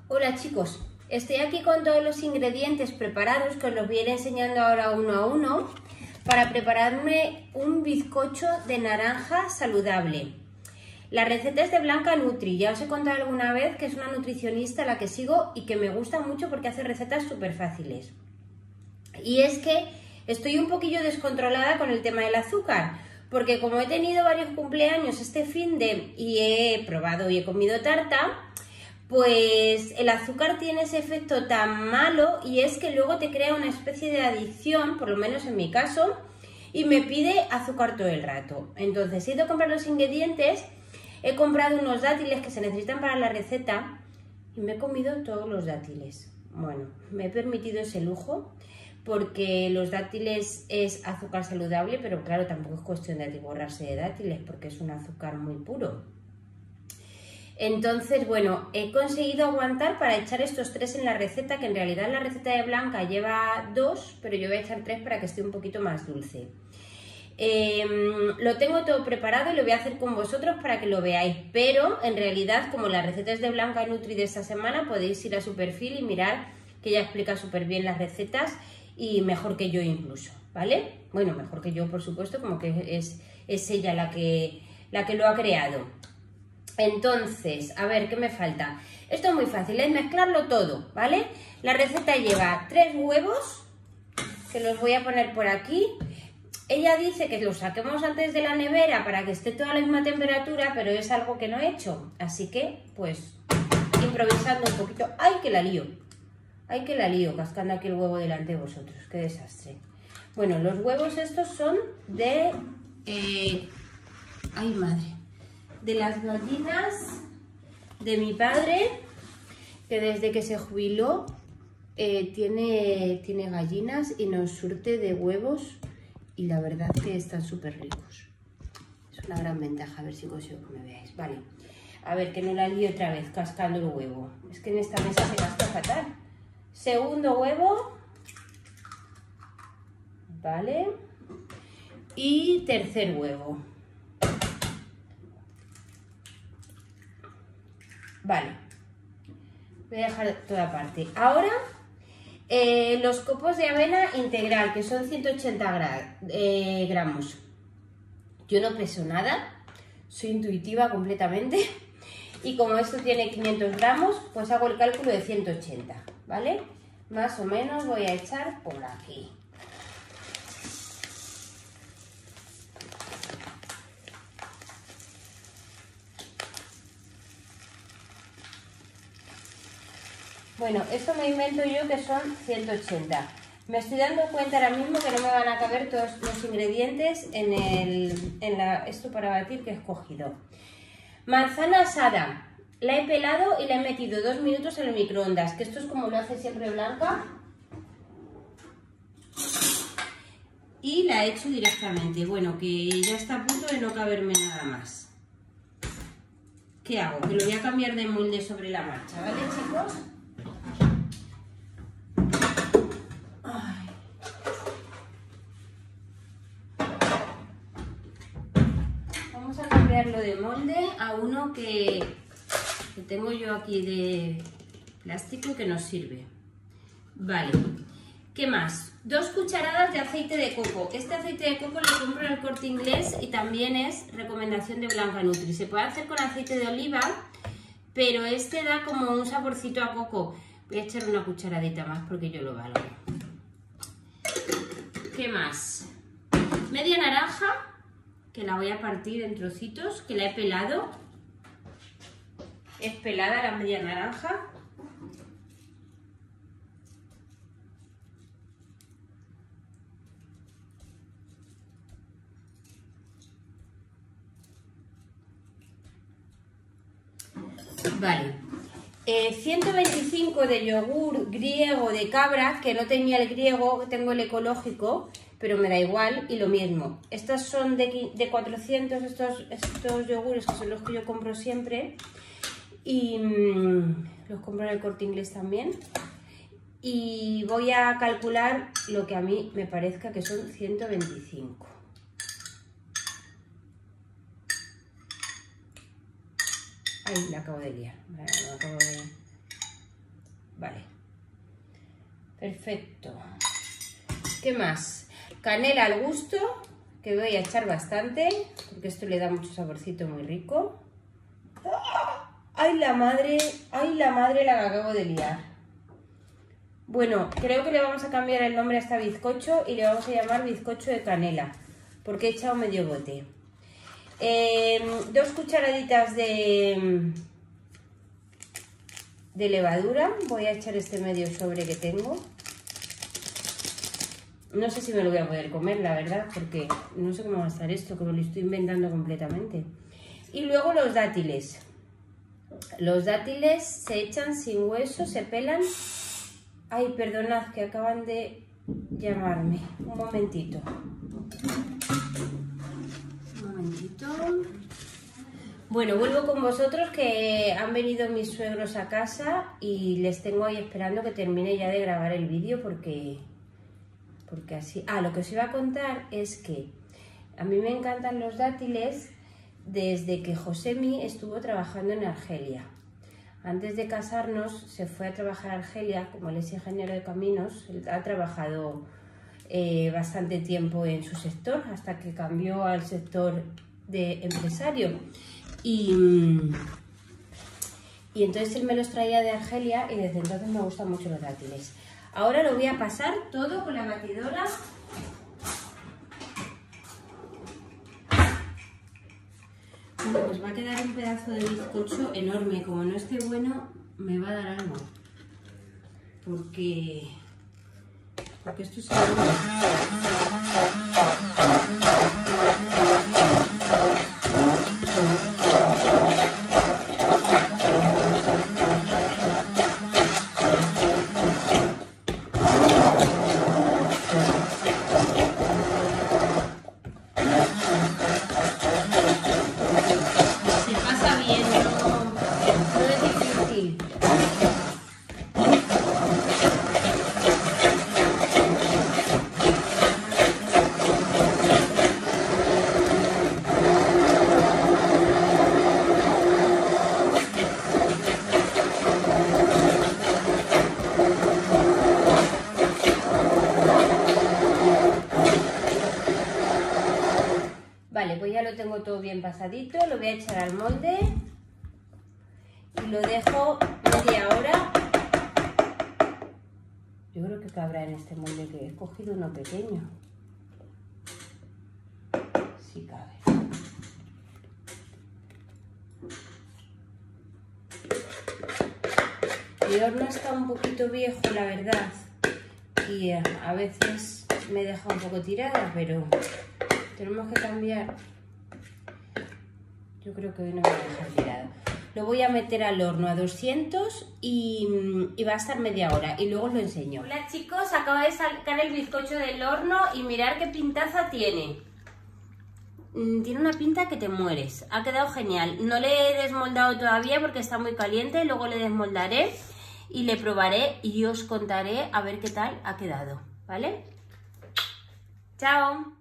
Hola chicos, estoy aquí con todos los ingredientes preparados que os los voy a ir enseñando ahora uno a uno para prepararme un bizcocho de naranja saludable. La receta es de Blanca Nutri, ya os he contado alguna vez que es una nutricionista a la que sigo y que me gusta mucho porque hace recetas súper fáciles. Y es que estoy un poquillo descontrolada con el tema del azúcar, porque como he tenido varios cumpleaños este finde y he probado y he comido tarta, pues el azúcar tiene ese efecto tan malo y es que luego te crea una especie de adicción, por lo menos en mi caso, y me pide azúcar todo el rato. Entonces he ido a comprar los ingredientes, he comprado unos dátiles que se necesitan para la receta y me he comido todos los dátiles. Bueno, me he permitido ese lujo porque los dátiles es azúcar saludable, pero claro, tampoco es cuestión de atiborrarse de dátiles porque es un azúcar muy puro. Entonces, bueno, he conseguido aguantar para echar estos 3 en la receta, que en realidad la receta de Blanca lleva 2, pero yo voy a echar 3 para que esté un poquito más dulce. Lo tengo todo preparado y lo voy a hacer con vosotros para que lo veáis, pero en realidad, como la receta es de Blanca Nutri de esta semana, podéis ir a su perfil y mirar que ella explica súper bien las recetas y mejor que yo incluso, ¿vale? Bueno, mejor que yo, por supuesto, como que es ella la que lo ha creado. Entonces, a ver, ¿qué me falta? Esto es muy fácil, es mezclarlo todo, ¿vale? La receta lleva 3 huevos, que los voy a poner por aquí. Ella dice que los saquemos antes de la nevera para que esté toda la misma temperatura, pero es algo que no he hecho. Así que, pues, improvisando un poquito. ¡Ay, que la lío! ¡Ay, que la lío! Cascando aquí el huevo delante de vosotros. ¡Qué desastre! Bueno, los huevos estos son de... ¡ay, madre! De las gallinas de mi padre, que desde que se jubiló tiene gallinas y nos surte de huevos y la verdad que están súper ricos. Es una gran ventaja, a ver si consigo que me veáis. Vale, a ver, que no la lío otra vez cascando el huevo. Es que en esta mesa se gasta fatal. Segundo huevo. Vale. Y tercer huevo. Vale, voy a dejar toda parte. Ahora, los copos de avena integral, que son 180 gramos. Yo no peso nada, soy intuitiva completamente. Y como esto tiene 500 gramos, pues hago el cálculo de 180, ¿vale? Más o menos voy a echar por aquí. Bueno, esto me invento yo que son 180. Me estoy dando cuenta ahora mismo que no me van a caber todos los ingredientes en esto para batir que he escogido. Manzana asada. La he pelado y la he metido 2 minutos en el microondas, que esto es como lo hace siempre Blanca. Y la he hecho directamente. Bueno, que ya está a punto de no caberme nada más. ¿Qué hago? Que lo voy a cambiar de molde sobre la marcha, ¿vale, chicos? Vamos a cambiarlo de molde a uno que tengo yo aquí de plástico que nos sirve. Vale, ¿qué más? 2 cucharadas de aceite de coco. Este aceite de coco lo compro en el Corte Inglés y también es recomendación de Blanca Nutri. Se puede hacer con aceite de oliva, pero este da como un saborcito a coco. Voy a echar una cucharadita más porque yo lo valgo. ¿Qué más? Media naranja, que la voy a partir en trocitos, que la he pelado. Es pelada la media naranja. Vale. 125 de yogur griego de cabra, que no tenía el griego, tengo el ecológico, pero me da igual, y lo mismo. Estas son de 400, estos yogures que son los que yo compro siempre, y los compro en el Corte Inglés también. Y voy a calcular lo que a mí me parezca que son 125. Ay, la acabo de liar. Perfecto. ¿Qué más? Canela al gusto, que voy a echar bastante, porque esto le da mucho saborcito muy rico. ¡Ay, la madre! ¡Ay, la madre la que acabo de liar! Bueno, creo que le vamos a cambiar el nombre a este bizcocho y le vamos a llamar bizcocho de canela, porque he echado medio bote. 2 cucharaditas de levadura. Voy a echar este medio sobre que tengo. No sé si me lo voy a poder comer, la verdad, porque no sé cómo va a estar esto, que me lo estoy inventando completamente. Y luego los dátiles. Los dátiles se echan sin hueso, se pelan. Ay, perdonad, que acaban de llamarme. Un momentito. Un momentito. Bueno, vuelvo con vosotros, que han venido mis suegros a casa y les tengo ahí esperando que termine ya de grabar el vídeo porque así... Ah, lo que os iba a contar es que a mí me encantan los dátiles desde que Josemi estuvo trabajando en Argelia. Antes de casarnos se fue a trabajar a Argelia, como él es ingeniero de caminos, él ha trabajado bastante tiempo en su sector hasta que cambió al sector de empresario. Y entonces él me los traía de Argelia y desde entonces me gustan mucho los dátiles. Ahora lo voy a pasar todo con la batidora. Bueno, pues va a quedar un pedazo de bizcocho enorme. Como no esté bueno, me va a dar algo. Porque esto se pasa bien, no es difícil. Vale, pues ya lo tengo todo bien pasadito, lo voy a echar al molde y lo dejo media hora. Yo creo que cabrá en este molde, que he cogido uno pequeño. Sí cabe. El horno está un poquito viejo, la verdad, y a veces me deja un poco tirada, pero tenemos que cambiar. Yo creo que hoy no me voy a dejar tirada. Lo voy a meter al horno a 200 y va a estar media hora y luego os lo enseño. Hola chicos, acaba de sacar el bizcocho del horno y mirad qué pintaza tiene. Tiene una pinta que te mueres. Ha quedado genial. No le he desmoldado todavía porque está muy caliente. Luego le desmoldaré y le probaré y os contaré a ver qué tal ha quedado. ¿Vale? ¡Chao!